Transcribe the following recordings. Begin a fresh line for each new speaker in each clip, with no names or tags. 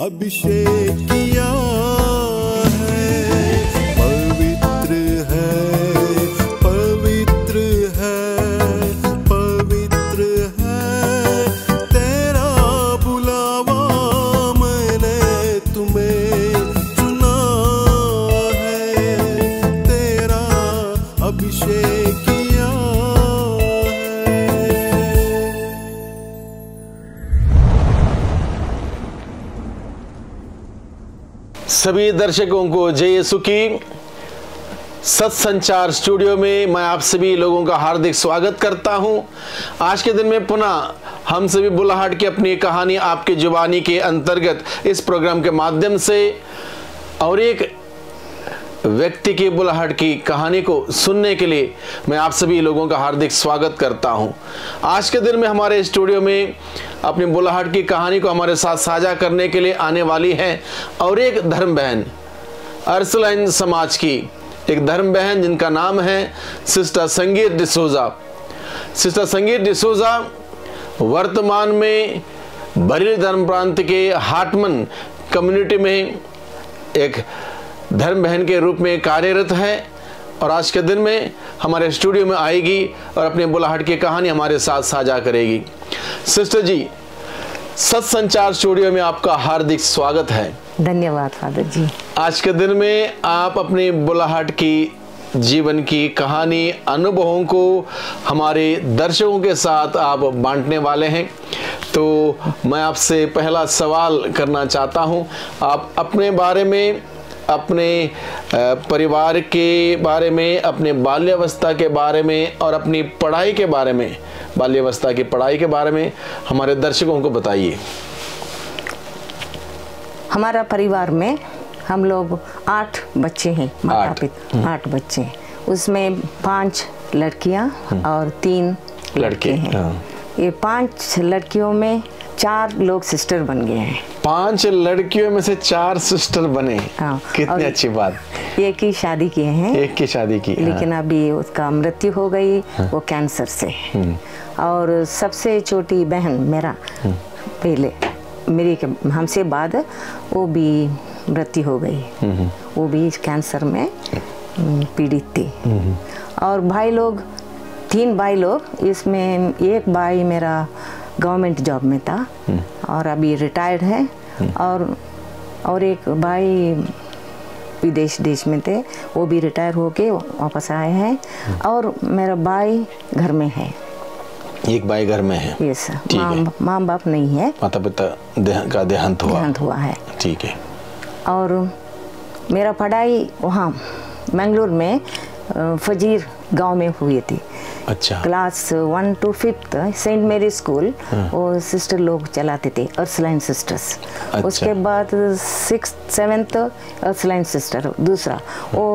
अभिषेक किया है, पवित्र है, पवित्र है, पवित्र है तेरा बुलावा, मैंने तुम्हें चुना है, तेरा अभिषेक किया है।
सभी दर्शकों को जय यीशु की। सत्संचार स्टूडियो में मैं आप सभी लोगों का हार्दिक स्वागत करता हूं। आज के दिन में पुनः हम सभी बुलाहट की अपनी कहानी आपकी जुबानी के अंतर्गत इस प्रोग्राम के माध्यम से और एक व्यक्ति की बुलाहट की कहानी को सुनने के लिए मैं आप सभी लोगों का हार्दिक स्वागत करता हूं। आज के दिन में हमारे स्टूडियो में अपनी बुलाहट की कहानी को हमारे साथ साझा करने के लिए आने वाली है और एक धर्म बहन, अर्सलाइन समाज की एक धर्म बहन जिनका नाम है सिस्टर संगीत डिसूजा। सिस्टर संगीत डिसूजा वर्तमान में बरेली धर्म प्रांत के हाटमन कम्युनिटी में एक धर्म बहन के रूप में कार्यरत है और आज के दिन में हमारे स्टूडियो में आएगी और अपने बुलाहट की कहानी हमारे साथ साझा करेगी। सिस्टर जी, सत्संचार स्टूडियो में आपका हार्दिक स्वागत है।
धन्यवाद फादर जी।
आज के दिन में आप अपनी बुलाहट की जीवन की कहानी, अनुभवों को हमारे दर्शकों के साथ आप बांटने वाले हैं। तो मैं आपसे पहला सवाल करना चाहता हूं, आप अपने बारे में, अपने परिवार के बारे में, अपने बाल्यावस्था के बारे में और अपनी पढ़ाई के बारे में, बाल्यावस्था की पढ़ाई के बारे में हमारे दर्शकों को बताइए।
हमारा परिवार में हम लोग 8 बच्चे हैं, माता पिता 8 बच्चे हैं। उसमें 5 लड़कियां और 3 लड़के हैं। ये 5 लड़कियों में 4 लोग सिस्टर बन गए हैं।
5 लड़कियों में से 4 सिस्टर बने।
हाँ,
कितनी अच्छी बात।
एक की शादी किए हैं,
एक की शादी की,
लेकिन अभी उसका मृत्यु हो गई, वो कैंसर से। और सबसे छोटी बहन मेरा पहले मेरी हमसे बाद वो भी मृत्यु हो गई, वो भी कैंसर में पीड़ित थी। और भाई लोग 3 भाई लोग, इसमें एक भाई मेरा गवर्नमेंट जॉब में था और अभी रिटायर्ड है, और एक भाई विदेश देश में थे, वो भी रिटायर होके वापस आए हैं। और मेरा भाई घर में है।
एक भाई घर में है।
यस, माँ बाप नहीं है,
माता पिता का देहांत हुआ
है।
ठीक है।
और मेरा पढ़ाई वहाँ मैंगलोर में फजीर गांव में हुई थी।
अच्छा।
Class 1 to 5 Saint Mary school वो सिस्टर लोग चलाते थे, अर्सलाइन सिस्टर्स।
अच्छा।
उसके बाद 6th 7th अर्सलाइन सिस्टर दूसरा। वो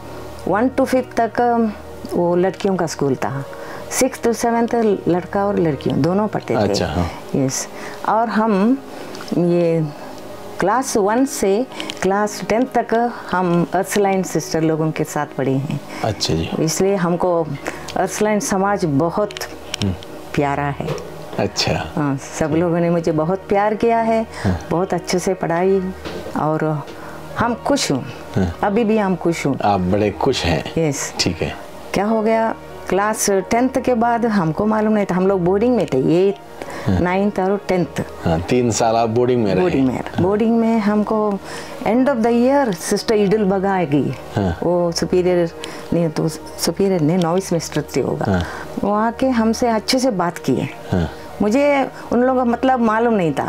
1 to 5 तक वो लड़कियों का स्कूल था। 6th to 7th लड़का और लड़कियों दोनों पढ़ते थे।
अच्छा, हाँ।
यस। और हम ये क्लास 1 से क्लास 10 तक हम अर्सलाइन सिस्टर लोगों के साथ पढ़े हैं।
अच्छा जी।
इसलिए हमको अर्सलाइन समाज बहुत प्यारा है।
अच्छा।
हाँ, सब लोगों ने मुझे बहुत प्यार किया है। बहुत अच्छे से पढ़ाई, और हम खुश हूँ। अभी भी हम खुश हूँ।
आप बड़े खुश हैं।
यस।
ठीक है।
क्या हो गया, क्लास 10th के बाद हमको मालूम नहीं था, हम लोग बोर्डिंग में थे, 8th 9th और 10th।
हाँ, 3 साल आप बोर्डिंग में रहे।
बोर्डिंग में हमको end of the year sister ईडल बगा गई। वो सुपीरियर नहीं तो सुपीरियर ने नॉविस मिस्टर होगा। वो आके हमसे अच्छे से बात किए। मुझे उन लोगों का मतलब मालूम नहीं था।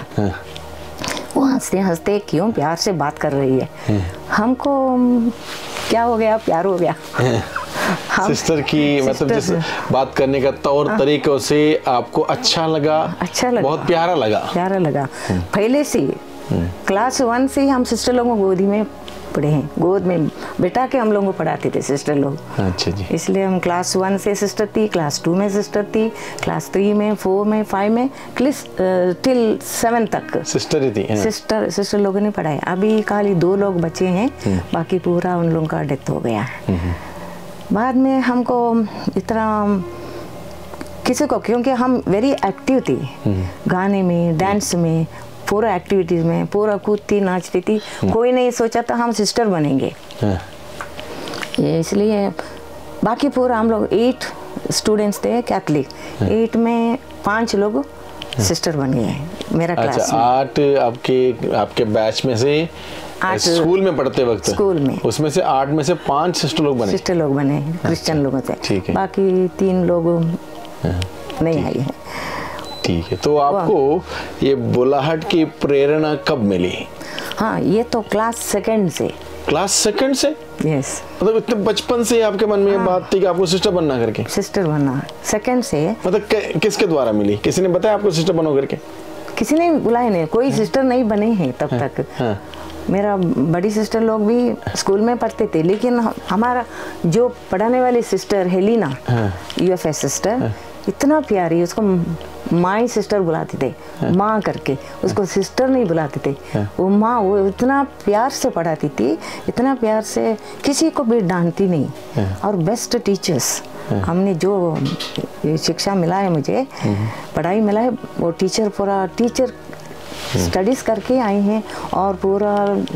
वो हंसते हंसते क्यों प्यार से बात कर रही है। हमको क्या हो गया, प्यार हो गया।
सिस्टर की मतलब जिस बात करने का तौर तरीकों से आपको अच्छा लगा, बहुत प्यारा लगा। पहले से क्लास 1 से हम सिस्टर लोगों को गोदी में पढ़े हैं, गोद में बिठा के हम लोगों को पढ़ाते थे सिस्टर लोग। अच्छा जी। इसलिए हम क्लास 1 से सिस्टर थी, क्लास 2 में सिस्टर थी, क्लास 3 में, 4 में, 5 में, टिल 7 तक सिस्टर ही थी।
सिस्टर लोगों ने पढ़ाया। अभी खाली 2 लोग बचे हैं, बाकी पूरा उन लोगों का डेथ हो गया है। बाद में हमको इतना किसी को, क्योंकि हम वेरी एक्टिव थी गाने में, डांस में, पूरा एक्टिविटीज में पूरा कूदती नाचती थी। कोई नहीं सोचा था हम सिस्टर बनेंगे। ये इसलिए बाकी पूरा हम लोग 8 स्टूडेंट्स थे कैथलिक, 8 में 5 लोग सिस्टर बन गए मेरा क्लास
अच्छा,
में।
8 आपके बैच में से
8
स्कूल में पढ़ते वक्त,
स्कूल में
उसमें से 8 में से 5 सिस्टर लोग बने।
सिस्टर लोग बने क्रिश्चियन लोगों से,
ठीक है।
बाकी 3 लोग नहीं आए हैं।
ठीक है, तो आपको ये बुलाहट की प्रेरणा कब मिली?
हाँ, ये तो क्लास 2 से।
क्लास 2 से?
यस,
मतलब इतने बचपन से आपके मन में ये बात थी कि आपको सिस्टर बनना करके?
सिस्टर बनना 2 से।
मतलब किसके द्वारा मिली? किसी ने बताया आपको सिस्टर बनो करके?
किसी ने बुलाया नहीं, कोई सिस्टर नहीं बने हैं तब तक। मेरा बड़ी सिस्टर लोग भी स्कूल में पढ़ते थे, लेकिन हमारा जो पढ़ाने वाली सिस्टर हेलिना, यूएफएस सिस्टर, इतना प्यारी, उसको माई सिस्टर बुलाते थे, माँ करके, उसको सिस्टर नहीं बुलाते थे। वो माँ, वो इतना प्यार से पढ़ाती थी, इतना प्यार से, किसी को भी डांटती नहीं। और बेस्ट टीचर्स, हमने जो शिक्षा मिला है मुझे, पढ़ाई मिला है, वो टीचर पूरा टीचर स्टडीज करके आए हैं और पूरा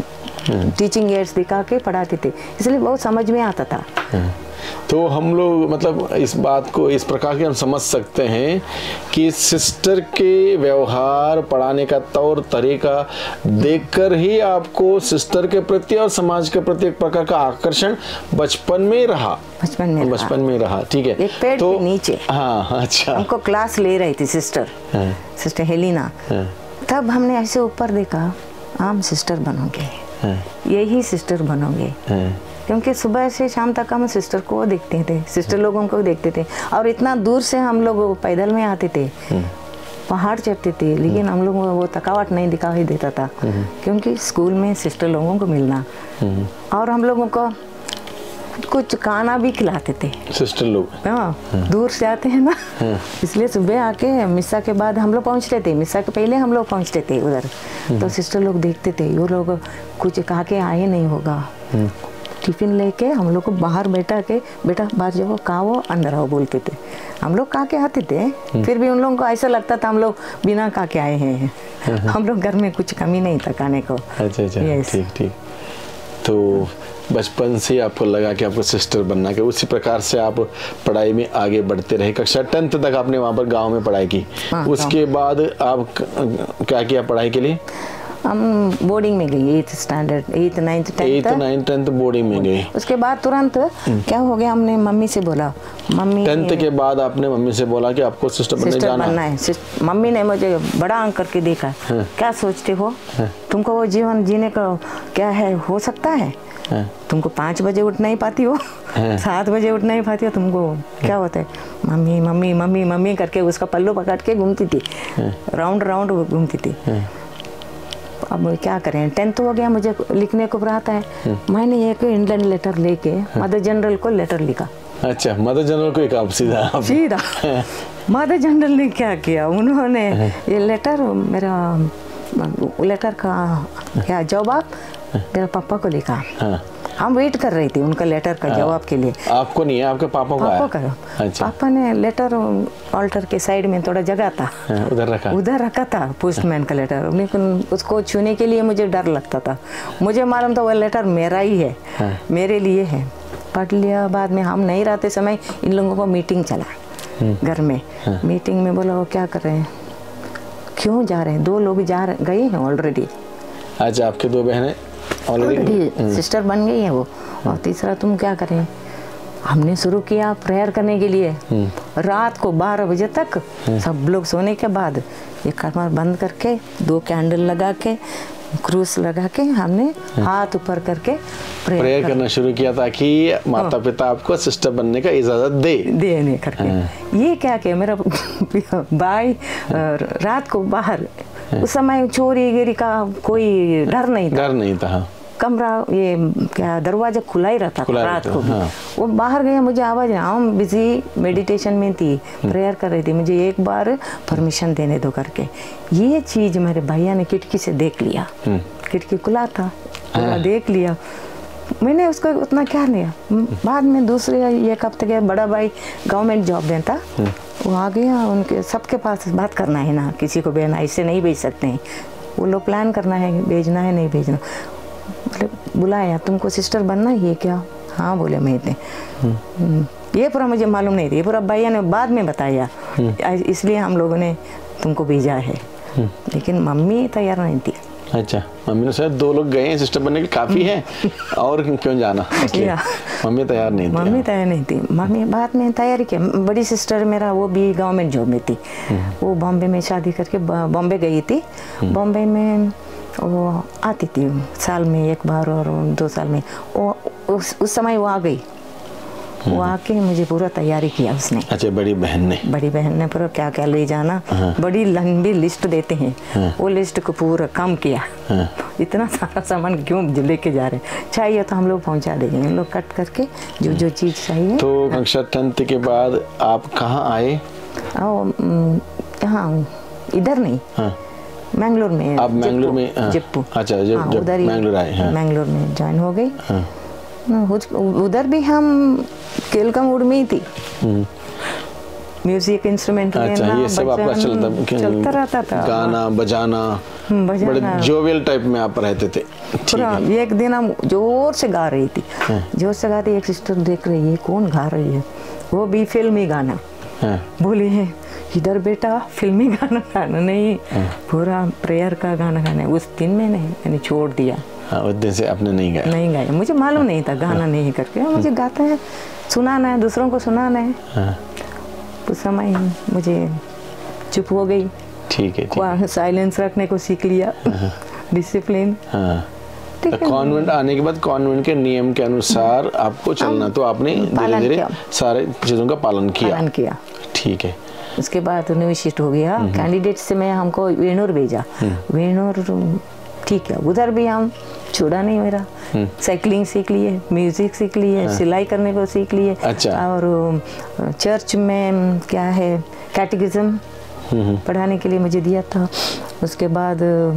टीचिंग एड्स दिखा के पढ़ाते थे, इसलिए बहुत समझ में आता था।
तो हम लोग मतलब इस बात को इस प्रकार के हम समझ सकते हैं कि सिस्टर के व्यवहार, पढ़ाने का तौर तरीका देखकर ही आपको सिस्टर के प्रति और समाज के प्रति एक प्रकार का आकर्षण बचपन में रहा। बचपन में रहा, ठीक है।
एक पेड़ के नीचे,
हाँ, अच्छा,
हमको क्लास ले रही थी सिस्टर, सिस्टर हेलिना। तब हमने ऐसे ऊपर देखा, हम सिस्टर बनोगे, यही सिस्टर बनोगे, क्योंकि सुबह से शाम तक हम सिस्टर को देखते थे, सिस्टर लोगों को देखते थे, और इतना दूर से हम लोग पैदल में आते थे, पहाड़ चढ़ते थे, लेकिन हम लोगों को वो थकावट नहीं दिखाई देता था, क्योंकि स्कूल में सिस्टर लोगों को मिलना, और हम लोगों को कुछ खाना भी खिलाते थे
सिस्टर लोग।
हाँ, दूर से आते हैं ना, इसलिए सुबह आके मिस्सा के बाद हम लोग पहुँचते थे, मिस्सा के पहले हम लोग पहुँचते थे उधर। तो सिस्टर लोग देखते थे, वो लोग कुछ खा के आए नहीं होगा, टिफिन लेके हम लोग को बाहर बैठा के, बेटा बाहर जाओ, खाओ, अंदर आओ बोलते थे। हम लोग खा के आते थे, फिर भी उन लोगों को ऐसा लगता था हम लोग बिना खा के आए हैं। हम लोग घर में कुछ कमी नहीं था खाने को।
अच्छा, ठीक ठीक। तो बचपन से आपको लगा कि आपको सिस्टर बनना है, उसी प्रकार से आप पढ़ाई में आगे बढ़ते रहे। कक्षा 10th तक आपने वहाँ पर गांव में पढ़ाई की। उसके बाद आप क्या किया पढ़ाई के लिए?
हम बोर्डिंग में गई, 8th standard, 8th 9th
10th boarding में गई।
उसके बाद तुरंत क्या हो गया, हमने मम्मी से बोला, मम्मी
10th के बाद आपने मम्मी से बोला कि आपको सिस्टर बनना है।
मम्मी ने मुझे बड़ा आंख करके देखा, क्या सोचते हो, तुमको वो जीवन जीने का क्या है, हो सकता है, तुमको 5 बजे उठ नहीं पाती हो, 7 बजे उठ नहीं पाती हो, तुमको क्या होता है? मम्मी मम्मी मम्मी मम्मी करके उसका पल्लू पकड़ के घूमती थी, राउंड राउंड घूमती थी। अब क्या करें, 10th हो गया, मुझे लिखने को आता है। मैंने एक इंडियन लेटर लेके मदर जनरल को लेटर लिखा।
अच्छा, मदर जनरल को एक सीधा
मदर जनरल ने क्या किया, उन्होंने ये लेटर, मेरा लेटर का क्या जवाब मेरे पापा को लिखा। हम वेट कर रही थी उनका लेटर का जवाब के लिए।
आपको नहीं है, आपके पापा को आया?
अच्छा। पापा ने लेटर ऑल्टर के साइड में थोड़ा जगह था, उधर रखा था पोस्टमैन का लेटर, लेकिन उसको छूने के लिए मुझे डर लगता था। मुझे मालूम था वो लेटर मेरा ही है, मेरे लिए है। पढ़ लिया, बाद में हम नहीं रहते समय इन लोगों को मीटिंग चला घर में। मीटिंग में बोला वो क्या कर रहे हैं, क्यों जा रहे हैं, 2 लोग गए हैं ऑलरेडी।
अच्छा, आपके 2 बहनें
ऑलरेडी सिस्टर बन गई है वो, और तीसरा तुम क्या करें। हमने शुरू किया प्रेयर करने के लिए, रात को 12 बजे तक सब लोग सोने के बाद ये कमर बंद करके 2 कैंडल लगा के क्रूस लगा के हमने हाथ ऊपर करके
प्रेयर करना शुरू किया ताकि माता पिता आपको सिस्टर बनने का इजाजत देने
करके। ये क्या किया, मेरा भाई रात को बाहर, उस समय चोरी गिरी का कोई डर नहीं था। कमरा ये क्या दरवाजा खुला ही रहता था रात को भी। वो बाहर गया, मुझे आवाज, हम बिजी मेडिटेशन में थी, प्रेयर कर रही थी, मुझे एक बार परमिशन देने दो करके। ये चीज मेरे भैया ने खिड़की से देख लिया, खिड़की खुला था, देख लिया। मैंने उसको उतना क्या लिया। बाद में दूसरे एक हफ्ते के बड़ा भाई गवर्नमेंट जॉब में था, वो आ गया, उनके सबके पास बात करना है ना, किसी को बहना ऐसे नहीं भेज सकते हैं। वो लोग प्लान करना है भेजना है नहीं भेजना। मतलब बुलाया, तुमको सिस्टर बनना ही है क्या? हाँ बोले मैं इतने। ये पूरा मुझे मालूम नहीं थी, ये पूरा भैया ने बाद में बताया, इसलिए हम लोगों ने तुमको भेजा है। लेकिन मम्मी तैयार नहीं थी।
अच्छा, मम्मी ने शायद 2 लोग गए हैं सिस्टर बनने के, काफ़ी है और क्यों जाना, इसलिए मम्मी तैयार नहीं थी।
मम्मी तैयार नहीं थी, मम्मी बाद में तैयारी किया। बड़ी सिस्टर मेरा वो भी गवर्नमेंट जॉब में थी, वो बॉम्बे में शादी करके बॉम्बे गई थी। बॉम्बे में वो आती थी साल में 1 बार और 2 साल में, वो उस समय वो आ गई। वो आके मुझे पूरा तैयारी किया उसने।
अच्छा, बड़ी बहन ने
पूरा क्या क्या ले जाना, बड़ी लंबी लिस्ट देते हैं, वो लिस्ट को पूरा कम किया। इतना सारा सामान क्यों लेके जा रहे हैं, चाहिए तो हम लोग पहुंचा देंगे, हम लोग कट करके जो चीज़ चाहिए।
तो कक्षा 10th के बाद आप कहाँ आए?
यहाँ इधर नहीं, मैंगलोर में।
आप मैंगलोर में?
जिप्पू।
अच्छा, उधर ही मैंगलोर आए।
मैंगलोर में ज्वाइन हो गई। उधर भी हम केलकमूड में ही थी, म्यूजिक इंस्ट्रूमेंट
अच्छा, ये सब आपका
चलता रहता था,
गाना बजाना बड़े जोवियल टाइप में आप रहते थे।
पूरा एक दिन हम जोर से गा रही थी, जोर से गाती, एक सिस्टर देख रही है कौन गा रही है, वो भी फिल्मी गाना। बोली है इधर बेटा फिल्मी गाना गाना नहीं, पूरा प्रेयर का गाना गाना है। उस दिन मैंने छोड़ दिया।
उस दिन से आपने नहीं गाया?
मुझे मालूम नहीं था गाना नहीं करके, मुझे गाता है, सुनाना है, दूसरों को सुनाना है। उस समय मुझे चुप हो गई।
ठीक है,
साइलेंस रखने को सीख लिया, डिसिप्लिन।
कॉन्वेंट आने के बाद कॉन्वेंट के नियम के अनुसार आपको चलना, तो आपने धीरे-धीरे सारे चीज़ों का पालन किया। ठीक है।
उसके बाद यूनिवर्सिटी हो गया, कैंडिडेट से मैं हमको वेणुर भेजा। वेणुर ठीक है, उधर भी हम छोड़ा नहीं मेरा, साइकिलिंग सीख लिए, म्यूजिक सीख लिए, सिलाई करने को सीख लिए।
अच्छा।
और चर्च में क्या है कैटेकिज्म पढ़ाने के लिए मुझे दिया था। उसके बाद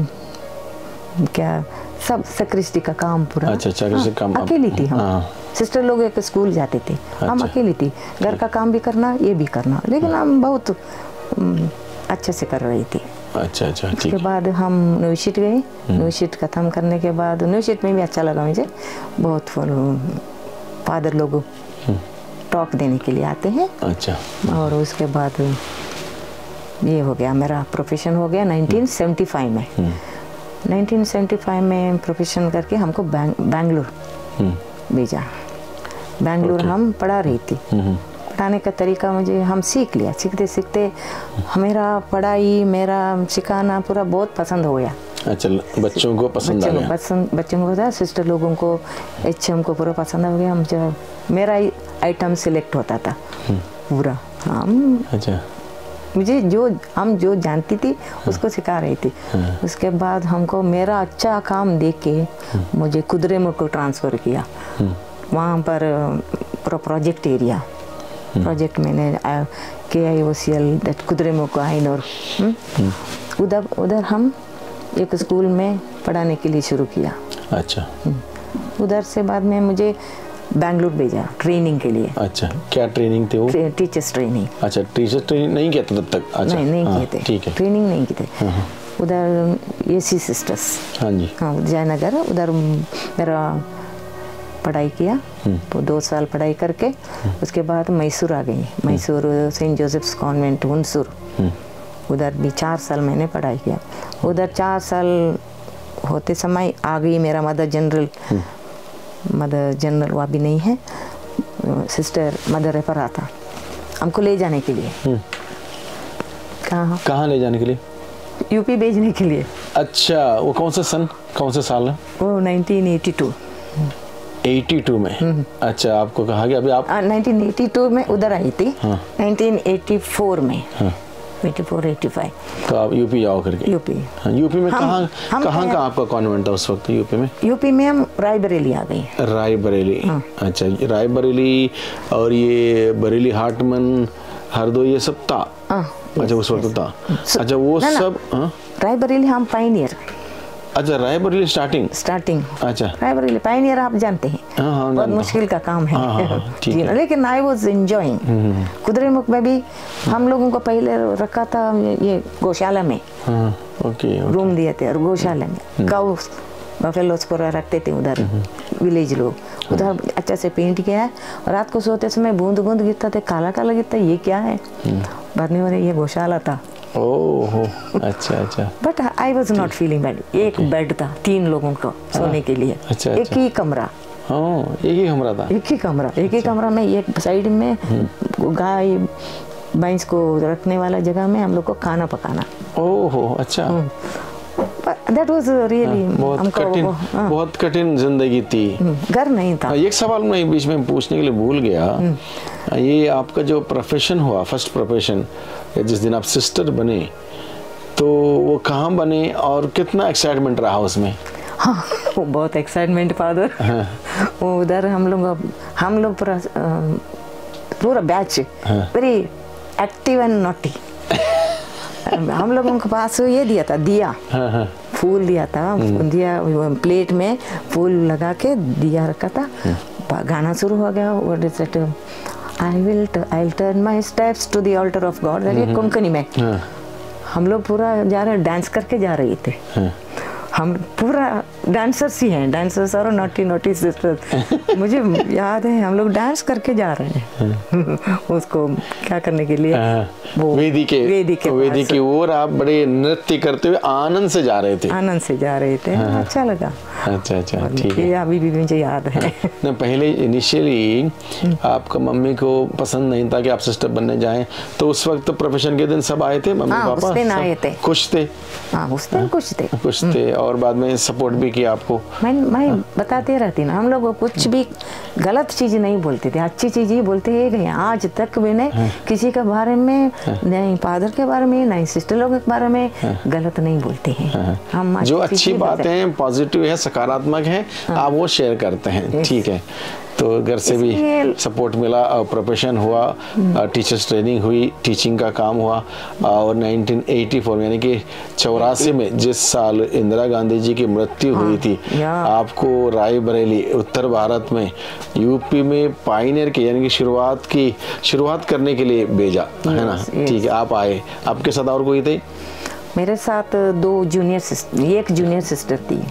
क्या सब सक्रिस्टी का काम पूरा।
अच्छा, सक्रिस्टी का काम
अकेली थी हम। सिस्टर लोग एक स्कूल जाते थे, हम अकेली थी, घर का काम भी करना ये भी करना, लेकिन हम बहुत अच्छे से कर रही थी।
अच्छा, ठीक।
उसके बाद हम यूनिवर्सिटी गए, यूनिवर्सिटी खत्म करने के बाद यूनिवर्सिटी में भी अच्छा लगा मुझे बहुत। फादर लोग टॉक देने के लिए आते हैं।
अच्छा।
और उसके बाद ये हो गया, मेरा प्रोफेशन हो गया 1975 में। 1975 में प्रोफेशन करके हमको बैंगलोर भेजा। बैंगलोर हम पढ़ा रही थी। पढ़ाने का तरीका मुझे हम सीख लिया, सीखते सीखते मेरा पढ़ाई, मेरा सिखाना पूरा बहुत पसंद हो गया।
अच्छा, बच्चों को पसंद आ गया।
बच्चों को पसंद, सिस्टर लोगों को, HM को पूरा पसंद हो गया। मुझे मेरा आइटम सिलेक्ट होता था पूरा। हम
अच्छा,
मुझे जो जानती थी उसको सिखा रही थी। उसके बाद हमको मेरा अच्छा काम देख के मुझे कुद्रेमुख को ट्रांसफ़र किया। वहाँ पर पूरा प्रोजेक्ट एरिया, प्रोजेक्ट मैंने KIOCL कुद्रेमुख आइनोर, उधर हम एक स्कूल में पढ़ाने के लिए शुरू किया।
अच्छा।
उधर से बाद में मुझे बैंगलोर भेजा ट्रेनिंग के लिए।
अच्छा, क्या ट्रेनिंग थी वो?
Teachers training.
अच्छा, टीचर्स ट्रेनिंग नहीं किया था तब तक? अच्छा,
नहीं किए थे।
ठीक है,
ट्रेनिंग नहीं की थे। उधर AC सिस्टर्स,
हाँ जी,
हाँ जयनगर, उधर मेरा पढ़ाई किया। तो 2 साल पढ़ाई करके उसके बाद मैसूर आ गई। Mysore Saint Joseph's convent Hunsur, उधर भी 4 साल मैंने पढ़ाई किया। उधर 4 साल होते समय आ गई मेरा मदर जनरल वो अभी नहीं है, सिस्टर मदर रेफर आता हमको ले जाने के लिए।
कहाँ ले जाने के लिए?
यूपी भेजने के लिए।
अच्छा, वो कौन सा साल है?
वो 1982
में। अच्छा, आपको कहा गया? अभी आप
1982 में उधर आई थी। 1984 में 84-85
तो आप यूपी जाओ करके?
यूपी।
यूपी में कहाँ आपका कॉन्वेंट था उस वक्त यूपी में?
यूपी में हम रायबरेली आ गए।
रायबरेली। अच्छा, रायबरेली और ये बरेली, हाटमन, हरदोई, ये सब था? अच्छा, उस वक्त था। अच्छा, वो सब
रायबरेली हम पायनियर।
अच्छा, रायबरेली स्टार्टिंग। अच्छा,
रायबरेली पायनियर आप जानते हैं, बहुत मुश्किल का काम है। लेकिन आई वाज एंजॉयिंग। कुद्रेमुख में भी हम लोगों को पहले रखा था ये गौशाला में,
ओके।
रूम दिए थे और गौशाला में गौ बफेलोस को रखते थे उधर विलेज लोग। उधर अच्छा से पेंट किया है और रात को सोते समय बूंद बूंद गिरता थे, काला काला गिरता, ये क्या है? बाद में बोले ये गौशाला था।
ओह अच्छा अच्छा।
But I was not feeling bad. एक बेड था 3 लोगों का सोने के लिए।
अच्छा,
एक
अच्छा।
ही कमरा,
एक ही कमरा था।
एक ही कमरा, एक ही कमरा में एक साइड में गाय भैंस को रखने वाला जगह में हम लोग को खाना पकाना।
ओह अच्छा।
दैट वाज रियली
बहुत कठिन जिंदगी थी।
घर नहीं था।
एक सवाल मैं बीच में पूछने के लिए भूल गया। ये आपका जो प्रोफेशन हुआ, फर्स्ट प्रोफेशन, जिस दिन आप सिस्टर बने, तो वो कहाँ बने और कितना एक्साइटमेंट रहा उसमें?
हाँ, वो बहुत एक्साइटमेंट फादर।
हाँ।
वो उधर हम लोग पूरा batch very active and naughty. हम लोगों के पास ये दिया था दिया।
हाँ।
फूल दिया था, दिया प्लेट में फूल लगा के दिया रखा था। गाना शुरू हो गया, what is it, I will turn my steps to the altar of God, ये कोंकणी में। हम लोग पूरा जा रहे, डांस करके जा रहे थे। हम पूरा डांसर्स ही हैं, डांसर्स और नॉटी नॉटी सिस्टर। मुझे याद है हम लोग डांस करके जा रहे हैं उसको क्या करने के लिए, वो
वेदी की ओर आप बड़े नृत्य करते हुए आनंद से जा रहे थे।
आनंद से जा रहे थे। अच्छा लगा।
अच्छा अच्छा, ठीक है।
अभी भी मुझे याद है।
ना पहले इनिशियली आपका मम्मी को पसंद नहीं था कि आप सिस्टर बनने जाएं, तो उस वक्त प्रोफेशन के दिन सब आए थे, मम्मी पापा
उस दिन आए थे,
खुश थे?
हाँ उस दिन कुछ थे
और बाद में सपोर्ट भी किया आपको?
मैं बताते रहती ना, हम लोग कुछ भी गलत चीज नहीं बोलते थे, अच्छी चीज ही बोलते ही गए। आज तक मैंने किसी के बारे में, नहीं फादर के बारे में, नहीं सिस्टर लोगों के बारे में गलत नहीं बोलते हैं। हम
जो अच्छी बातें पॉजिटिव है, सकारात्मक है, आप वो शेयर करते हैं। ठीक है, तो घर से भी सपोर्ट मिला, प्रोफेशन हुआ, टीचर्स ट्रेनिंग हुई, टीचिंग का काम हुआ। और 1984 यानी कि 84 में जिस साल इंदिरा गांधी जी की मृत्यु हुई थी, आपको रायबरेली उत्तर भारत में यूपी में पायनियर के यानी कि शुरुआत करने के लिए भेजा, है ना? ठीक है, आप आए। आपके साथ और कोई थे?
मेरे साथ 2 जूनियर सिस्टर, एक जूनियर सिस्टर थी।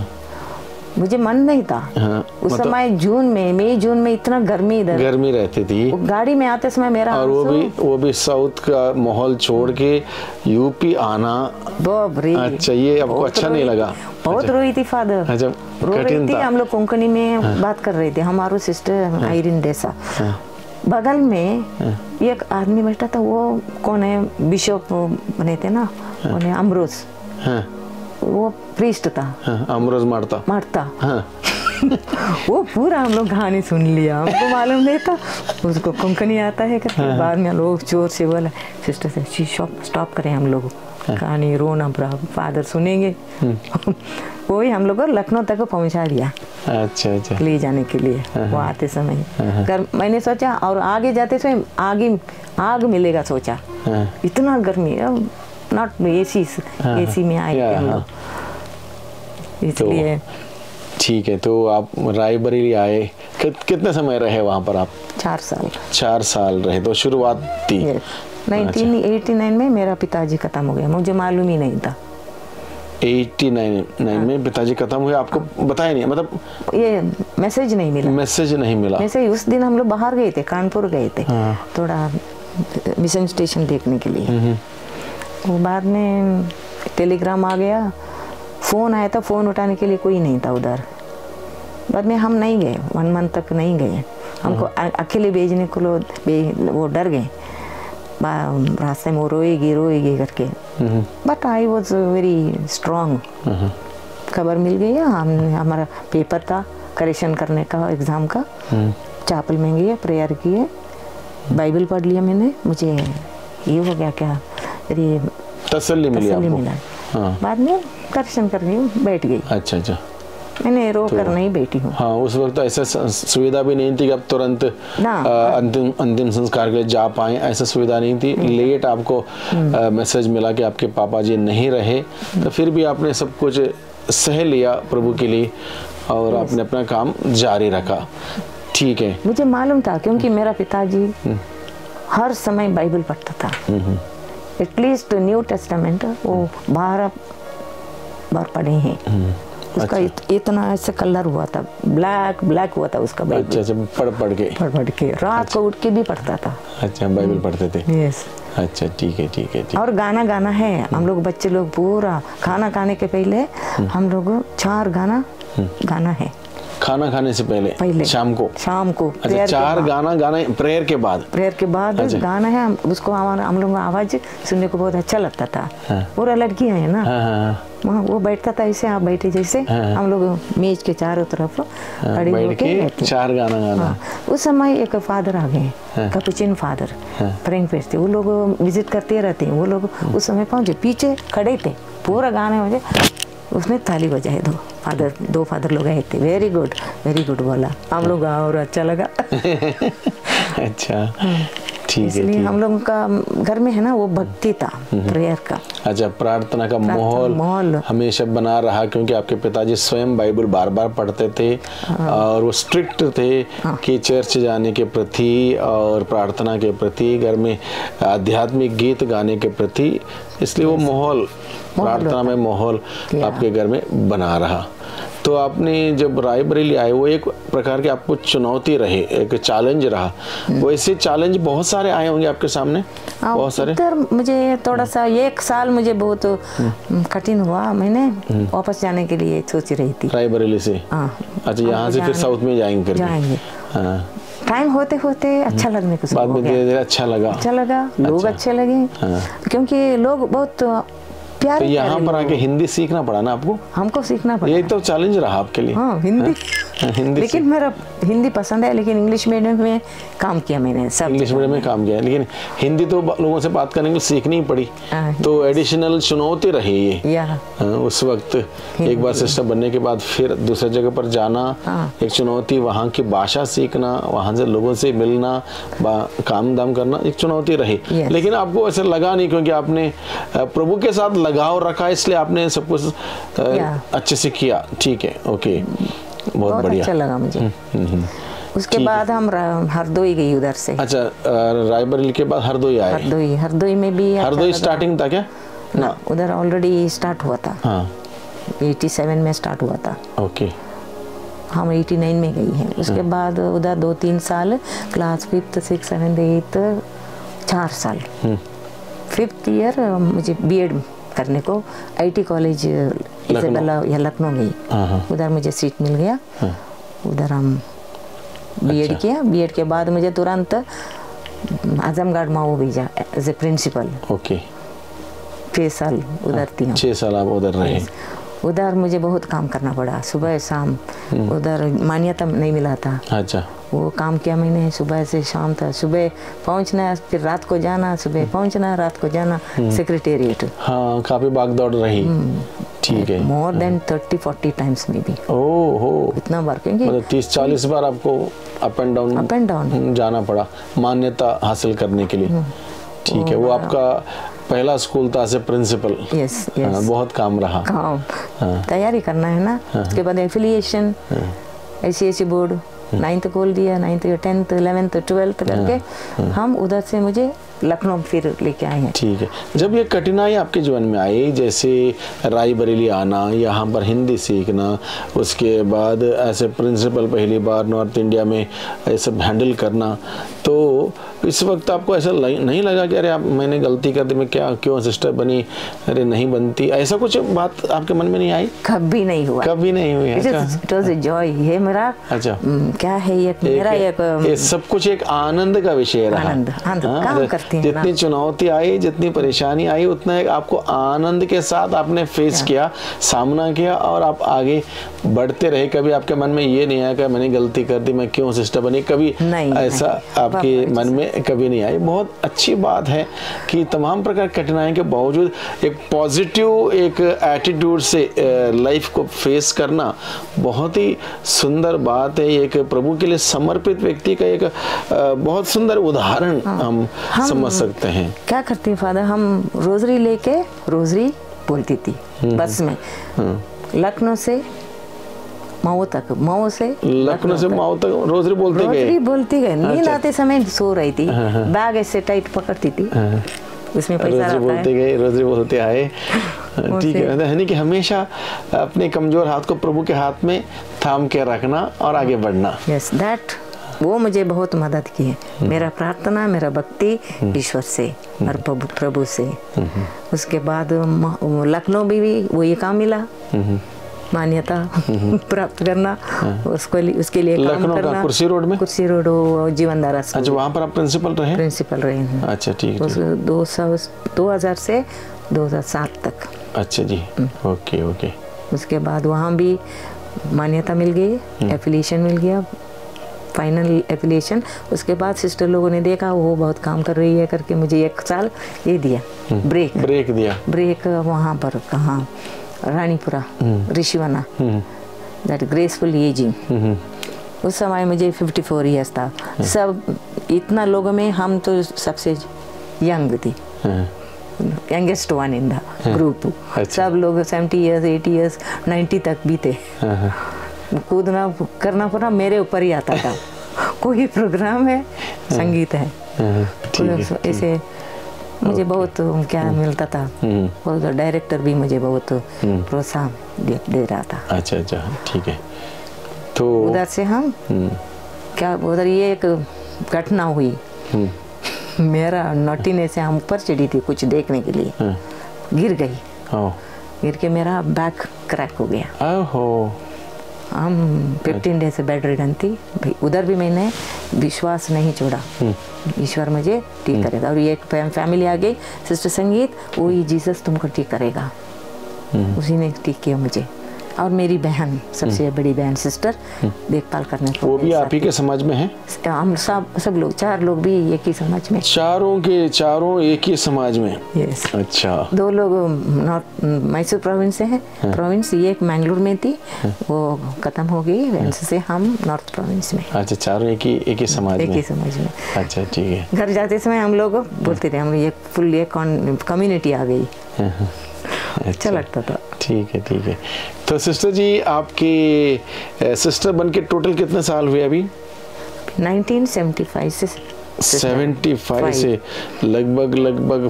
मुझे मन नहीं था। उस समय मई जून में इतना गर्मी
रहती थी।
गाड़ी में आते समय मेरा,
और वो भी साउथ का माहौल छोड़ के यूपी आना। अच्छा, ये आपको अच्छा नहीं लगा?
बहुत रोई थी फादर।
अच्छा,
रो रही थी। हम लोग कोंकणी में बात कर रहे थे, हमारी सिस्टर आयरिन देसा। बगल में एक आदमी बैठा था, वो कौन है, बिशप बने थे ना, कौन है, अमरोज। वो प्रीस्ट था।
अमरोज मारता।
वो पूरा हम लोग कहानी सुन लिया, हमको मालूम नहीं था उसको कोंकणी आता है करके। बाद में लोग जोर से बोला, सिस्टर से स्टॉप करें, हम लोग कहानी रोना फादर सुनेंगे। वही हम लोग को लखनऊ तक पहुंचा दिया। अच्छा ले जाने के लिए। वो आते समय मैंने सोचा, और आगे जाते समय आग मिलेगा सोचा, इतना गर्मी, नॉट एसी में आए थे हम लोग, इसलिए।
ठीक है, तो आप रायबरेली आए, कितने समय रहे वहाँ पर आप?
4 साल
रहे। तो शुरुआत थी
1989 में मेरा पिताजी खत्म हो गया, मुझे मालूम ही नहीं था।
89 में पिताजी खत्म हुए, आपको बताया नहीं? मतलब ये
मैसेज नहीं मिला। मैसेज उस दिन हम लोग बाहर गए थे, कानपुर गए थे थोड़ा मिशन स्टेशन देखने के लिए। वो बाद में टेलीग्राम आ गया, फ़ोन आया था, फ़ोन उठाने के लिए कोई नहीं था उधर। बाद में हम नहीं गए, 1 मंथ तक नहीं गए। हमको अकेले भेजने को वो डर गए, रास्ते में रोएगी करके। But I was very strong. खबर मिल गई, हमारा पेपर था करेक्शन करने का, एग्ज़ाम का। चैपल में गए, प्रेयर किए, बाइबल पढ़ लिया मैंने, मुझे ये हो गया, क्या
तसल्ली मिला।
बाद में दर्शन करने बैठ गई।
अच्छा,
मैंने रो कर नहीं बैठी हूँ।
हाँ, उस वक्त तो ऐसा सुविधा भी नहीं थी कि अब तुरंत अंतिम संस्कार के लिए जा पाए, ऐसा सुविधा नहीं थी। लेट आपको मैसेज मिला कि आपके पापा जी नहीं रहे, तो फिर भी आपने सब कुछ सह लिया प्रभु के लिए और आपने अपना काम जारी रखा। ठीक है,
मुझे मालूम था क्योंकि मेरा पिताजी हर समय बाइबल पढ़ता था। एटलीस्ट न्यू टेस्टामेंट वो 12 बार पढ़े हैं। उसका इतना ऐसे कलर हुआ था, ब्लैक हुआ था उसका बाइबल।
अच्छा, पढ़ के
रात को उठ के भी पढ़ता था।
अच्छा, बाइबल पढ़ते थे।
यस।
अच्छा, ठीक है।
और गाना है, हम लोग बच्चे लोग पूरा खाना खाने के पहले हम लोग 4 गाना है।
खाना खाने से पहले शाम को अच्छा, 4 गाना प्रेयर के बाद
अच्छा। गाना है, उसको हम लोग आवाज सुनने को बहुत अच्छा लगता था। पूरा लड़कियां है ना, वहाँ वो बैठता था ऐसे, आप बैठे जैसे, हम लोग मेज के चारों तरफ खड़े होके
4 गाना।
उस समय एक फादर आ गए, कैपुचिन फादर, प्रेइंग प्रेस्ट थे, वो लोग विजिट करते रहते हैं। वो लोग उस समय पहुंचे, पीछे खड़े थे, पूरा गाने बजे, उसने थाली बजाए। 2 फादर लोग आए थे। वेरी गुड बोला, हम लोग और अच्छा लगा।
अच्छा, ठीक है।
इसलिए हम लोगों का घर में है ना वो भक्ति था, प्रेयर का।
अच्छा, प्रार्थना का माहौल हमेशा बना रहा, क्योंकि आपके पिताजी स्वयं बाइबल बार पढ़ते थे और वो स्ट्रिक्ट थे कि चर्च जाने के प्रति और प्रार्थना के प्रति, घर में आध्यात्मिक गीत गाने के प्रति, इसलिए वो माहौल प्रार्थना में माहौल आपके घर में बना रहा। तो आपने जब रायबरेली आए, वो एक प्रकार के आपको चुनौती रहे, एक चैलेंज रहा। वैसे चैलेंज बहुत सारे आए होंगे आपके सामने, बहुत सारे।
मुझे थोड़ा सा 1 साल मुझे बहुत कठिन हुआ, मैंने वापस जाने के लिए सोच रही थी रायबरेली
से। अच्छा, यहाँ से फिर साउथ में जाएंगे।
टाइम होते अच्छा लगने को
बाद में धीरे-धीरे अच्छा लगा,
लोग अच्छे लगे, क्योंकि लोग बहुत प्यार।
तो यहाँ पर आके हिंदी सीखना पड़ा ना आपको?
हमको सीखना पड़ा।
ये तो चैलेंज रहा आपके लिए।
हाँ, हिंदी लेकिन मेरा हिंदी पसंद है, लेकिन इंग्लिश मीडियम में काम किया मैंने, सब
इंग्लिश मीडियम में काम किया, लेकिन हिंदी तो लोगों से बात करने के लिए सीखनी ही पड़ी। तो एडिशनल चुनौती रही ये उस वक्त। एक बार सिस्टर बनने के बाद फिर दूसरी जगह पर जाना, एक चुनौती, वहाँ की भाषा सीखना, वहाँ से लोगों से मिलना, काम दाम करना, एक चुनौती रही। लेकिन आपको ऐसा लगा नहीं, क्योंकि आपने प्रभु के साथ लगाव रखा, इसलिए आपने सब कुछ अच्छे से किया। ठीक है, ओके, बहुत बढ़िया,
अच्छा लगा मुझे। उसके बाद हम हरदोई गई उधर से।
अच्छा, रायबरेली के बाद हरदोई आए।
हरदोई में भी
हरदोई स्टार्टिंग था क्या?
ना, उधर ऑलरेडी स्टार्ट हुआ था। 87 में स्टार्ट हुआ था।
ओके,
हम 89 में गई हैं। उसके बाद उधर 2-3 साल, class 5th 6th 7th 8th 4 साल। 5th ईयर मुझे बीएड करने को आईटी कॉलेज इसेबेला या लखनऊ गई, उधर मुझे सीट मिल गया। उधर हम बीएड किया। बीएड के बाद मुझे तुरंत आजमगढ़ माओ भेजा एज ए प्रिंसिपल।
ओके,
6 साल उधर थी।
6 साल आप उधर रहे।
उधर मुझे बहुत काम करना पड़ा, सुबह शाम। उधर मान्यता नहीं मिला था।
अच्छा,
वो काम किया मैंने, सुबह से शाम तक, सुबह पहुंचना, फिर रात को जाना, सुबह पहुंचना, रात को जाना, सेक्रेटेरिएट।
हाँ, काफी भागदौड़ रही। ठीक है,
मोर देन 30-40 टाइम्स में भी।
ओहो,
इतना बार, क्योंकि
मतलब 30-40 बार आपको अप एंड डाउन जाना पड़ा मान्यता हासिल करने के लिए। ठीक है, वो आपका पहला स्कूल था से प्रिंसिपल।
यस,
बहुत काम रहा।
तैयारी करना है ना। उसके बाद एफिलिएशन, ICSE बोर्ड, 9th खोल दिया, 9th 10th 11th 12th करके हम उधर से मुझे लखनऊ फिर लेके आए हैं।
ठीक है, जब ये कठिनाई आपके जीवन में आई, जैसे रायबरेली आना, यहाँ पर हिंदी सीखना, उसके बाद ऐसे प्रिंसिपल पहली बार नॉर्थ इंडिया में ये सब हैंडल करना, तो इस वक्त आपको ऐसा नहीं लगा कि अरे मैंने गलती कर दी, मैं क्यों सिस्टर बनी, अरे नहीं बनती, ऐसा कुछ बात आपके मन में नहीं आई?
कभी नहीं हुआ,
कभी नहीं हुई।
It was a joy. ये मेरा क्या है, ये मेरा एक
सब कुछ एक आनंद का विषय रहा।
काम करते हैं,
जितनी चुनौती आई, जितनी परेशानी आई, उतना एक आपको आनंद के साथ आपने फेस किया, सामना किया और आप आगे बढ़ते रहे। कभी आपके मन में ये नहीं आया कि मैंने गलती कर दी, मैं क्यों सिस्टर बनी, कभी ऐसा आपके मन में कभी नहीं आई। बहुत अच्छी बात है कि तमाम प्रकार की कठिनाई के बावजूद एक पॉजिटिव एक एटीट्यूड से लाइफ को फेस करना बहुत ही सुंदर बात है। एक प्रभु के लिए समर्पित व्यक्ति का एक बहुत सुंदर उदाहरण हम समझ सकते हैं।
क्या करती है फादर, हम रोजरी लेके रोजरी बोलती थी बस में, लखनऊ से माओ तक, माओ से
लखनऊ से माओ तक रोजरी बोलते गए।
नींद आते समय सो रही थी, बैग ऐसे टाइट पकड़ती थी, उसमें पैसा
रोजरी बोलते गए, रोजरी बोलते आए। ठीक है, है नहीं कि हमेशा अपने कमजोर हाथ को प्रभु के हाथ में थाम के रखना और आगे बढ़ना।
यस, दैट वो मुझे बहुत मदद की है। मेरा प्रार्थना, मेरा भक्ति ईश्वर से और प्रभु से। उसके बाद लखनऊ में भी वही काम मिला, मान्यता प्राप्त करना, उसके लिए काम करना।
कुर्सी रोड में,
कुर्सी रोड जीवनधारा।
अच्छा, वहाँ पर आप प्रिंसिपल रहे?
प्रिंसिपल रहे हैं।
अच्छा, ठीक है।
2000 से 2007 तक।
अच्छा जी, ओके ओके।
उसके बाद वहाँ भी मान्यता मिल गई, एफिलिएशन मिल गया, फाइनल एफिलिएशन। उसके बाद सिस्टर लोगों ने देखा वो बहुत काम कर रही है करके मुझे 1 साल ये दिया, ब्रेक दिया। ब्रेक वहाँ पर कहाँ, Ranipura, Rishivana, that graceful ageing. उस समय मुझे 54 ईयर्स था। सब इतना लोगों में हम तो सबसे यंग थी, youngest one in the group. सब लोग 70 ईयर्स, 80 ईयर्स, 90 तक भी थे। कूदना करना पड़ा मेरे ऊपर ही आता था। कोई प्रोग्राम है, संगीत है, ऐसे मुझे बहुत क्या मिलता था। और डायरेक्टर भी मुझे बहुत प्रोत्साहन दे रहा था।
अच्छा अच्छा, ठीक है। तो
उधर से हम क्या, उधर ये एक घटना हुई। मेरा नोटिने से हम ऊपर चढ़ी थी कुछ देखने के लिए, गिर गई। गिर के मेरा बैक क्रैक हो गया। हम 15 डेज से बेड रिडन थी। उधर भी मैंने विश्वास नहीं छोड़ा, ईश्वर मुझे ठीक करेगा। और ये एक फैमिली आ गई, सिस्टर संगीत, वही जीसस तुमको ठीक करेगा, उसी ने ठीक किया मुझे। और मेरी बहन, सबसे बड़ी बहन सिस्टर, देखभाल करने को,
वो भी आप ही के समाज में है?
हम सब लोग 4 लोग भी एक ही समाज में।
चारों एक ही समाज में?
यस।
अच्छा।
2 लोग नॉर्थ मैसूर प्रोविंस से हैं, प्रोविंस, ये एक मैंगलोर में थी, वो खत्म हो गई, वैसे से हम नॉर्थ प्रोविंस में।
अच्छा, चारों एक ही समाज में?
एक ही समाज में।
अच्छा, ठीक है।
घर जाते समय हम लोग बोलते थे, हम ये फुल ये कम्युनिटी आ गई। अच्छा लगता था।
ठीक है, ठीक है। तो सिस्टर जी, आपकी सिस्टर बन के टोटल कितने साल हुए अभी?
1975 से
75 से लगभग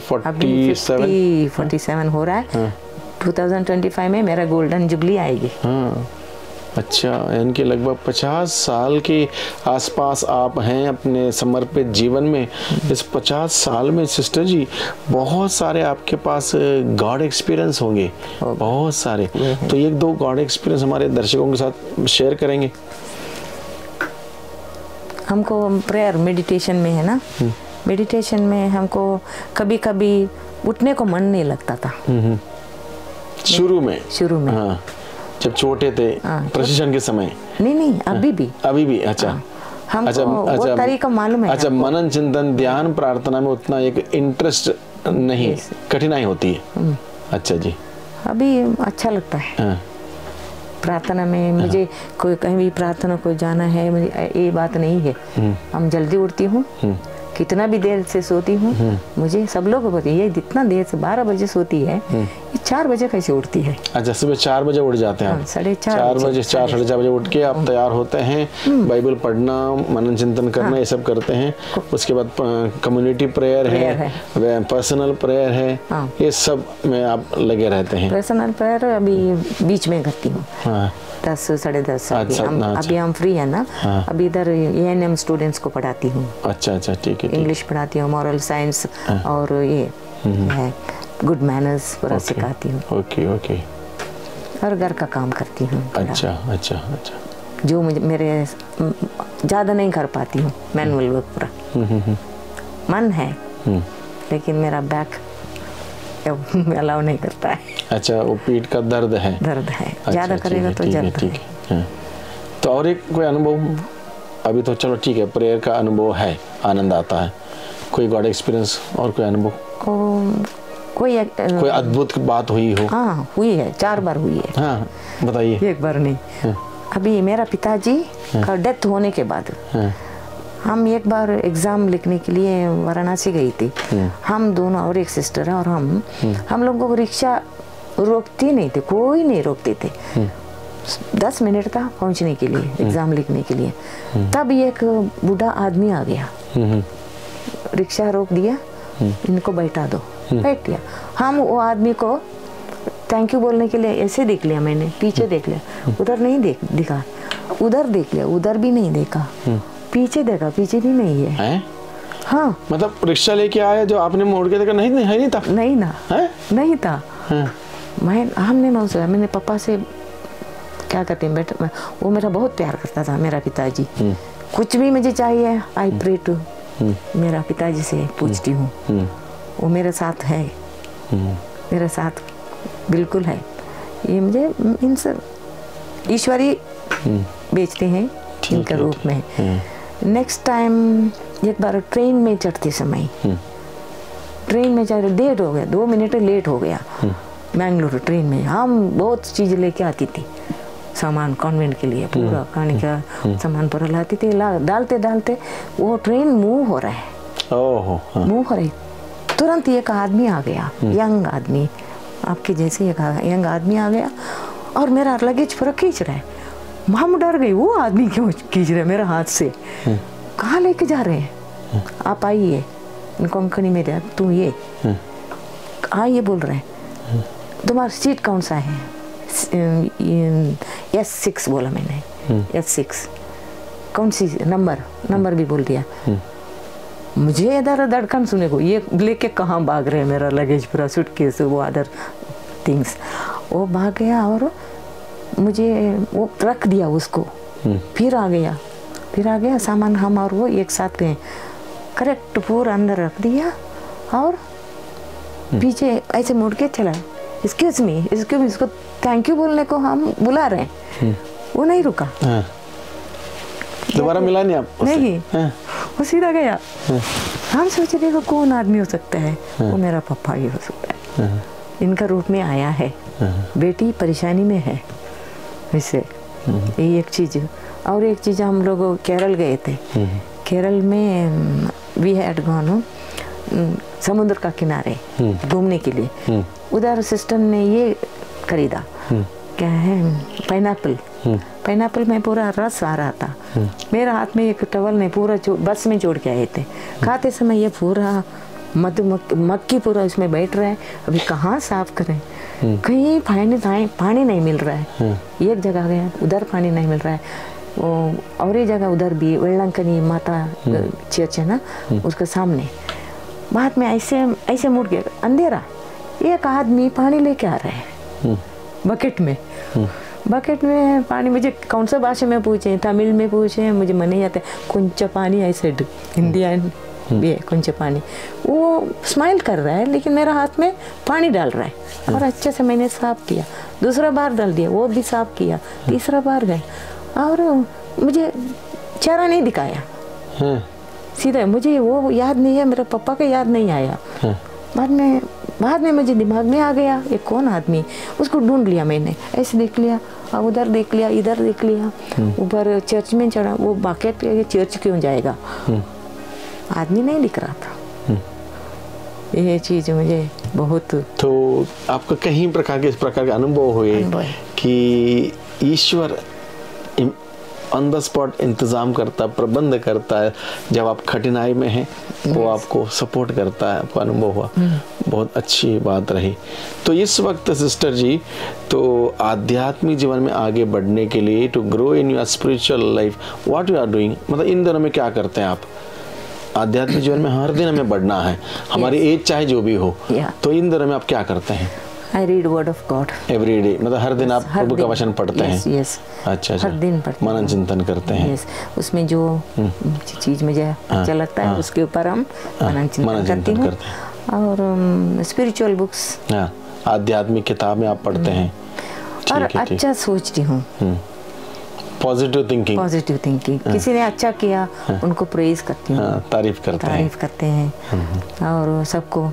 47 हो रहा है। 2025 में मेरा गोल्डन जुबली आएगी।
हाँ, अच्छा, यानी लगभग 50 साल के आसपास आप हैं अपने समर्पित जीवन में। इस 50 साल में सिस्टर जी बहुत सारे आपके पास गॉड एक्सपीरियंस होंगे, बहुत सारे। तो 1-2 गॉड एक्सपीरियंस हमारे दर्शकों के साथ शेयर करेंगे?
हमको प्रेयर मेडिटेशन में है ना, मेडिटेशन में हमको कभी कभी उठने को मन नहीं लगता था।
शुरू में हाँ, जब छोटे थे, प्रशिक्षण के समय? नहीं, अभी भी। अच्छा,
हमको वो तरीका मालूम है।
अच्छा, मनन चिंतन ध्यान प्रार्थना में उतना एक इंटरेस्ट नहीं, कठिनाई होती है। अच्छा जी।
अभी अच्छा लगता है प्रार्थना में। मुझे कोई कहीं भी प्रार्थना को जाना है, मुझे ये बात नहीं है। हम जल्दी उठती हूँ, कितना भी देर से सोती हूँ। मुझे सब लोग बोलते हैं ये जितना देर से 12 बजे सोती है, ये 4 बजे कैसे उठती है?
अच्छा, सुबह 4 बजे उठ जाते हैं? 4:30 बजे, 4-4:30 बजे उठ के आप तैयार होते हैं, बाइबल पढ़ना, मनन चिंतन करना, ये सब करते हैं। उसके बाद कम्युनिटी प्रेयर है, पर्सनल प्रेयर है, ये सब में आप लगे रहते हैं?
पर्सनल प्रेयर अभी बीच में करती हूँ, 10 साढ़े 10। अभी हम फ्री है ना। अभी इधर ANM स्टूडेंट्स को पढ़ाती हूँ। अच्छा, ठीक है। इंग्लिश पढ़ाती हूँ, मॉरल साइंस और ये है गुड मैनर्स पूरा सिखाती हूँ।
ओके।
और घर का काम करती हूँ।
अच्छा।
जो मेरे ज़्यादा नहीं कर पाती हूँ, मैनुअल वर्क पूरा। मन है लेकिन मेरा बैक अलाउ नहीं करता है।
अच्छा, वो पीठ का दर्द है?
ज़्यादा करेगा तो जलता है।
तो और एक कोई अनुभव? अभी तो चलो ठीक है, प्रेयर का अनुभव है, आनंद आता है। कोई गॉड एक्सपीरियंस और कोई अनुभव? कोई अद्भुत बात हुई हो?
हाँ, हुई है, 4 बार हुई है।
हाँ, बताइए।
1 बार नहीं। अभी मेरा पिताजी का डेथ होने के बाद हम 1 बार एग्जाम लिखने के लिए वाराणसी गई थी। हम दोनों और एक सिस्टर है, और हम लोगों को रिक्शा रोकती नहीं थे, कोई नहीं रोकते थे। 10 मिनट था पहुंचने के लिए, एग्जाम लिखने के लिए। तब एक बूढ़ा आदमी आ गया, रिक्शा रोक दिया, इनको बैठा दो। बैठ गया। हम वो आदमी को थैंक यू बोलने के लिए ऐसे देख लिया मैंने, पीछे देख लिया, उधर नहीं दिखा, उधर देख लिया, उधर भी नहीं देखा, पीछे देखा, पीछे भी नहीं है। हाँ,
मतलब रिक्शा लेके आया जो आपने मोड़ के देखा, नहीं है, नहीं था,
नहीं ना, नहीं था। हमने ना सोचा, मैंने पापा से क्या करते हैं बेटा, वो मेरा बहुत प्यार करता था मेरा पिताजी, कुछ भी मुझे चाहिए आई प्रे टू मेरा पिताजी से पूछती हूँ, वो मेरे साथ है, मेरे साथ बिल्कुल है। ये मुझे इनसे ईश्वरी बेचते हैं इनके रूप में। नेक्स्ट टाइम एक बार ट्रेन में चढ़ते समय, ट्रेन में चढ़ लेट हो गया, 2 मिनट लेट हो गया मैंगलोर ट्रेन में। हम बहुत चीज़ लेके आती थी, सामान कॉन्वेंट के लिए, पूरा खाने का सामान पूरा लाती थी, डालते डालते वो ट्रेन मूव हो रहा है, मूव हो रही, तुरंत एक आदमी आ गया, यंग आदमी, आपके जैसे एक यंग आदमी आ गया और मेरा लगेज पूरा खींच रहा है। हम डर गई, वो आदमी क्यों खींच रहा है मेरा हाथ से, कहाँ लेके जा रहे हैं, आप आइए, कोंकणी में तू ये आइए बोल रहे हैं, तुम्हारा सीट कौन सा है, S6 बोला मैंने, S6 कौन सी नंबर भी बोल दिया। मुझे इधर धड़कन सुने को, ये लेके कहाँ भाग रहे हैं मेरा लगेज पूरा, सूटकेस, वो अदर थिंग्स, वो भाग गया और मुझे वो रख दिया उसको, फिर आ गया सामान, हम और वो एक साथ में करेक्ट पूरा अंदर रख दिया और पीछे ऐसे मुड़ के चला, एक्सक्यूज मी इसको थैंक यू बोलने को हम बुला रहे हैं, वो नहीं रुका,
दोबारा मिला नहीं आप
नहीं, वो सीधा गया। हम सोच रहे हो कौन आदमी हो सकता है, वो मेरा पापा ही हो सकता है, इनका रूप में आया है, बेटी परेशानी में है, वैसे ये एक चीज़। और एक चीज़, हम लोग केरल गए थे, केरल में वी हैड गॉन समुद्र का किनारे घूमने के लिए, उधर सिस्टर ने ये खरीदा, क्या है, पाइनएप्पल में पूरा रस आ रहा था, मेरे हाथ में एक टवल ने पूरा बस में जोड़ के आए थे, खाते समय ये पूरा मक्खी पूरा इसमें बैठ रहा है, अभी कहाँ साफ करें, कहीं पानी नहीं मिल रहा है, एक जगह गया उधर पानी नहीं मिल रहा है, और ये जगह उधर भी वेलंकनी माता चर्च है ना, उसके सामने, बाद में ऐसे मुड़ गया, अंधेरा, एक आदमी पानी लेके आ रहा है बकेट में पानी, मुझे कौन सा भाषा में पूछे, तमिल में पूछे, मुझे मन नहीं आता, कुंच पानी ऐसे इंडियन भी है, कुंच पानी, वो स्माइल कर रहा है लेकिन मेरा हाथ में पानी डाल रहा है, और अच्छे से मैंने साफ किया, दूसरा बार डाल दिया, वो भी साफ किया, तीसरा बार गए, और मुझे चेहरा नहीं दिखाया, सीधा, मुझे वो याद नहीं है, मेरे पापा का याद नहीं आया, बाद में मुझे दिमाग में आ गया ये कौन आदमी, उसको ढूंढ लिया मैंने, ऐसे देख लिया, उधर देख लिया, इधर देख लिया, ऊपर चर्च में चढ़ा, वो बाकेट पे चर्च क्यों जाएगा, आदमी नहीं दिख रहा था। ये चीज मुझे बहुत,
तो आपका कहीं प्रकार के इस प्रकार के अनुभव हुए कि ईश्वर ऑन द स्पॉट इंतजाम करता, प्रबंध करता है, जब आप कठिनाई में हैं वो आपको सपोर्ट करता है, आपको अनुभव हुआ, बहुत अच्छी बात रही। तो इस वक्त सिस्टर जी, तो आध्यात्मिक जीवन में आगे बढ़ने के लिए, to grow in your spiritual life, what you are doing, मतलब इन दिनों में क्या करते हैं आप? आध्यात्मिक जीवन में हर दिन हमें बढ़ना है, हमारी एज चाहे जो भी हो, तो इन दिनों में आप क्या करते हैं?
I read word of God
every day, मतलब हर दिन आप प्रभु का वचन पढ़ते हैं?
yes,
अच्छा,
हर दिन पढ़ते हैं,
मनन चिंतन करते हैं।
yes, उसमें जो चीज मुझे अच्छा लगता है उसके ऊपर हम मनन चिंतन करते हैं, और स्पिरिचुअल बुक्स,
आध्यात्मिक किताबें आप पढ़ते हैं,
और अच्छा सोचती हूँ,
पॉजिटिव थिंकिंग,
किसी ने अच्छा किया उनको प्रेज करती हूँ, तारीफ करते हैं, और सबको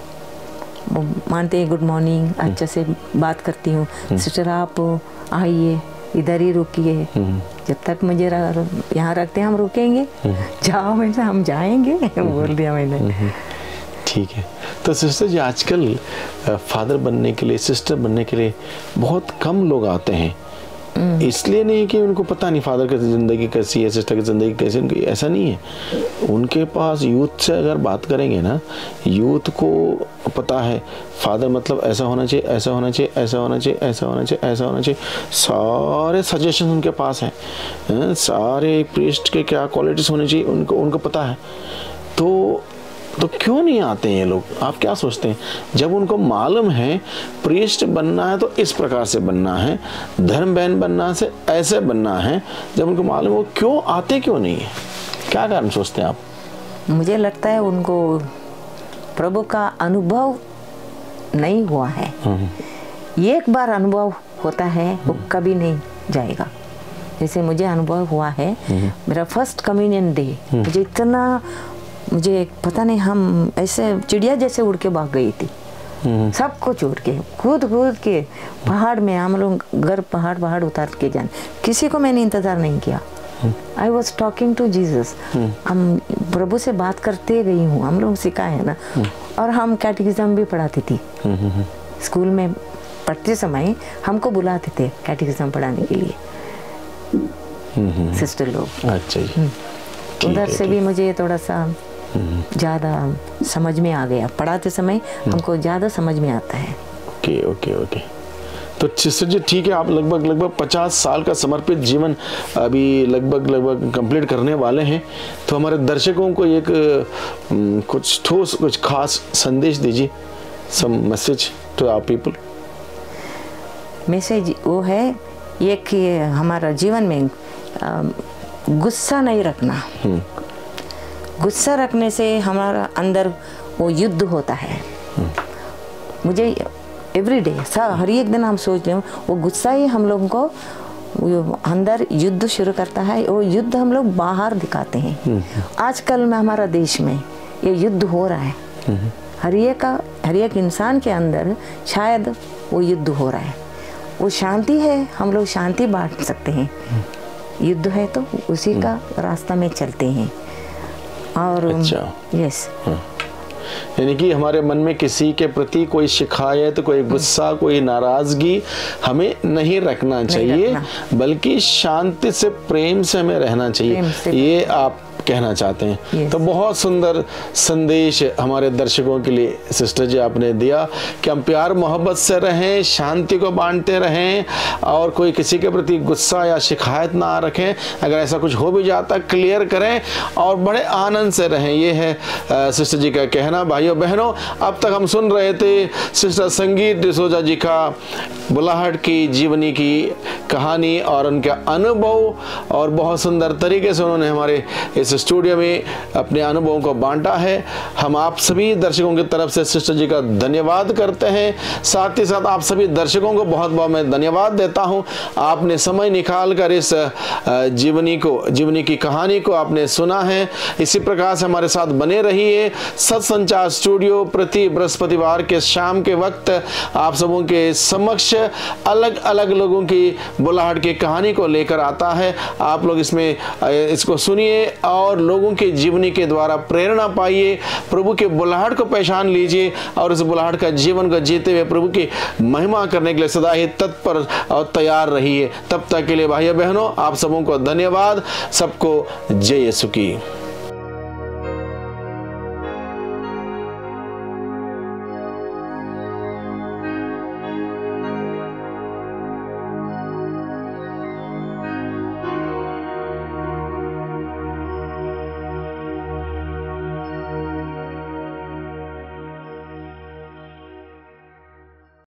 मानते हैं, गुड मॉर्निंग, अच्छे से बात करती हूँ, सिस्टर आप आइए, इधर ही रुकिए, जब तक मुझे यहाँ रखते हैं हम रुकेंगे, जाओ वैसे हम जाएंगे, बोल दिया मैंने।
ठीक है। तो सिस्टर जी, आजकल फादर बनने के लिए, सिस्टर बनने के लिए बहुत कम लोग आते हैं, इसलिए नहीं कि उनको पता नहीं फादर की ज़िंदगी कैसी है, सिस्टर की ज़िंदगी कैसी है, उनकी ऐसा नहीं है। उनके पास यूथ से अगर बात करेंगे ना, यूथ को पता है फादर मतलब ऐसा होना चाहिए, ऐसा होना चाहिए, ऐसा होना चाहिए, ऐसा होना चाहिए, ऐसा होना चाहिए, सारे सजेशन उनके पास हैं, सारे प्रीस्ट के क्या क्वालिटीज़ होनी चाहिए उनको पता है। तो क्यों नहीं आते हैं ये लोग? आप क्या सोचते हैं? जब उनको मालूम है प्रीस्ट बनना है तो इस प्रकार से बनना है, धर्म बहन बनना से ऐसे बनना है, जब उनको मालूम है, वो क्यों आते क्यों नहीं है? क्या कारण सोचते हैं आप?
मुझे लगता है उनको प्रभु का अनुभव नहीं हुआ है। एक बार अनुभव होता है वो कभी नहीं जाएगा। जैसे मुझे अनुभव हुआ है, मेरा फर्स्ट कम्युनियन डे, मुझे पता नहीं, हम ऐसे चिड़िया जैसे उड़ के भाग गई थी, सब कुछ उड़ के कूद के पहाड़ में, हम लोग घर पहाड़ उतार के जाने, किसी को मैंने इंतजार नहीं किया। I was talking to Jesus, हम प्रभु से बात करते गई हूँ, हम लोग सिखाए है ना। और हम कैटेकिज्म भी पढ़ाती थी, स्कूल में पढ़ते समय हमको बुलाते थे कैटेकिज्म पढ़ाने के लिए सिस्टर लोग।
अच्छा जी,
उधर से भी मुझे थोड़ा सा ज़्यादा समझ में आ गया, पढ़ाते समय हमको ज़्यादा समझ में आता है।
ओके। तो सिस्टर जी ठीक है, आप लगभग 50 साल का समर्पित जीवन अभी लगभग कंप्लीट करने वाले हैं। तो हमारे दर्शकों को एक कुछ ठोस, कुछ खास संदेश दीजिए, some message to our people.
Message वो है ये कि हमारा जीवन में गुस्सा नहीं रखना। गुस्सा रखने से हमारा अंदर वो युद्ध होता है। मुझे एवरी डे हर एक दिन हम सोच रहे वो गुस्सा ही हम लोगों को अंदर युद्ध शुरू करता है। वो युद्ध हम लोग बाहर दिखाते हैं। आजकल में हमारा देश में ये युद्ध हो रहा है, हर एक इंसान के अंदर शायद वो युद्ध हो रहा है। वो शांति है, हम लोग शांति बांट सकते हैं। युद्ध है तो उसी का रास्ता में चलते हैं। और
अच्छा,
यस,
यानी कि हमारे मन में किसी के प्रति कोई शिकायत, कोई गुस्सा, कोई नाराजगी हमें नहीं रखना चाहिए, बल्कि शांति से, प्रेम से हमें रहना चाहिए। ये आप कहना चाहते हैं।
Yes.
तो बहुत सुंदर संदेश हमारे दर्शकों के लिए सिस्टर जी आपने दिया कि हम प्यार मोहब्बत से रहें, शांति को बांटते रहें और कोई किसी के प्रति गुस्सा या शिकायत ना रखें। अगर ऐसा कुछ हो भी जाता क्लियर करें और बड़े आनंद से रहें। ये है सिस्टर जी का कहना। भाइयों बहनों, अब तक हम सुन रहे थे सिस्टर संगीत डिसोजा जी का बुलाहट की जीवनी की कहानी और उनके अनुभव, और बहुत सुंदर तरीके से उन्होंने हमारे इस स्टूडियो में अपने अनुभवों को बांटा है। हम आप सभी दर्शकों की तरफ से सिस्टर जी का धन्यवाद करते हैं। साथ ही साथ आप सभी दर्शकों को बहुत बहुत मैं धन्यवाद देता हूं। आपने समय निकाल कर इस जीवनी की कहानी को आपने सुना है। इसी प्रकार से हमारे साथ बने रहिए। सत्संचार स्टूडियो प्रति बृहस्पतिवार के शाम के वक्त आप सबों के समक्ष अलग अलग लोगों की बुलाहट की कहानी को लेकर आता है। आप लोग इसको सुनिए और लोगों के जीवनी के द्वारा प्रेरणा पाइए। प्रभु के बुलाहट को पहचान लीजिए और इस बुलाहट का जीवन को जीते हुए प्रभु की महिमा करने के लिए सदा ही तत्पर और तैयार रहिए। तब तक के लिए भाइयों बहनों, आप सबों को धन्यवाद। सबको जय यीशु की।